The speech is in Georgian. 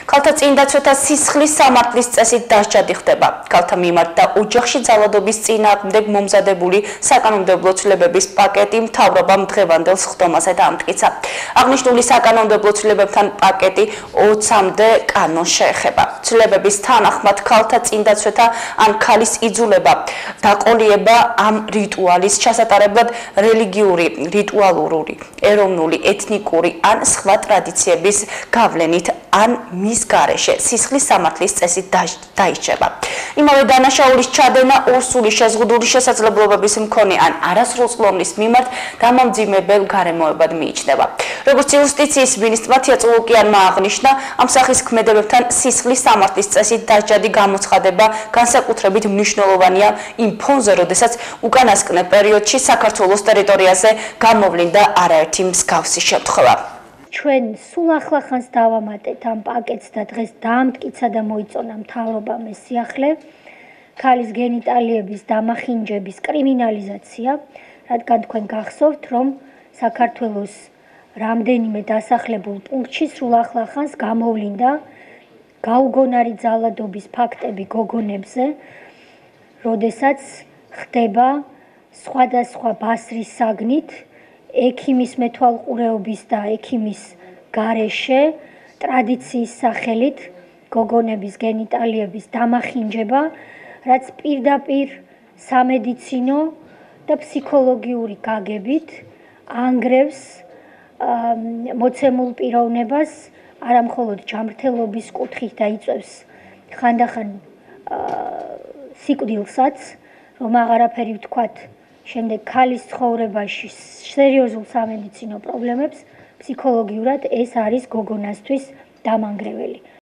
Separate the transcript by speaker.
Speaker 1: ქალთა წინდაცვათა სისხლის სამართლის წესით დასჯადი ხდება. ქალთა მიმართ და ოჯახში ძალადობის წინააღმდეგ მომზადებული საკანონმდებლო ცვლილებების პაკეტი მთავრობამ დღევანდელ სხდომაზე დაამტკიცა. აღნიშნული საკანონმდებლო ცვლილებებთან პაკეტი 20-მდე კანონს შეეხება. ცვლილებების თანახმად ქალთა წინდაცვათა ან ქალის იძულება, დაყოლიება ამ რიტუალის ჩასატარებლად რელიგიური, რიტუალური, ეროვნული, ეთნიკური ან სხვა ტრადიციების გავლენით ან მის გარეშე სისხლის სამართლის წესით დაიჭრება. იმავე დანაშაულის ჩადენა ორსული შეზღუდული შესაძლებლობების მქონე ან არასრულწლოვნის მიმართ დამამძიმებელ გარემოებად მიიჩნევა. როგორც იუსტიციის მინისტრმა თია წულუკიანმა აღნიშნა, ამ სახის ქმედებებთან სისხლის სამართლის წესით დასჯადი გამოცხადება განსაკუთრებით მნიშვნელოვანია იმ ფონზე, როდესაც უკანასკნელ პერიოდში საქართველოს ტერიტორიაზე გამოვლინდა არაერთი მსგავსი შემთხვევა.
Speaker 2: ჩვენ სულ ახლახანს დავამატეთ ამ პაკეტს და დღეს დაამტკიცა და მოიწონა მთავრობამ ეს სიახლე ქალის გენიტალიების დამახინჯების კრიმინალიზაცია, რადგან თქვენ გახსოვთ, რომ საქართველოს რამდენიმე დასახლებულ პუნქტში სულ ახლახანს გამოვლინდა გაუგონარი ძალადობის ფაქტები გოგონებზე, როდესაც ხდება სხვადასხვა ბასრის საგნით ექიმის მეთვალყურეობის და ექიმის გარეშე ტრადიციის სახელით გოგონების გენიტალიების დამახინჯება, რაც პირდაპირ სამედიცინო და ფსიქოლოგიური გაგებით ანგრევს მოცემულ პიროვნებას არა მხოლოდ ჯანმრთელობის კუთხით და იწვევს ხანდახან სიკვდილსაც, რომ აღარაფერი ვთქვათ, შემდეგ ქალის ცხოვრებაში სერიოზულ სამედიცინო პრობლემებს, ფსიქოლოგიურად ეს არის გოგონასთვის დამანგრეველი.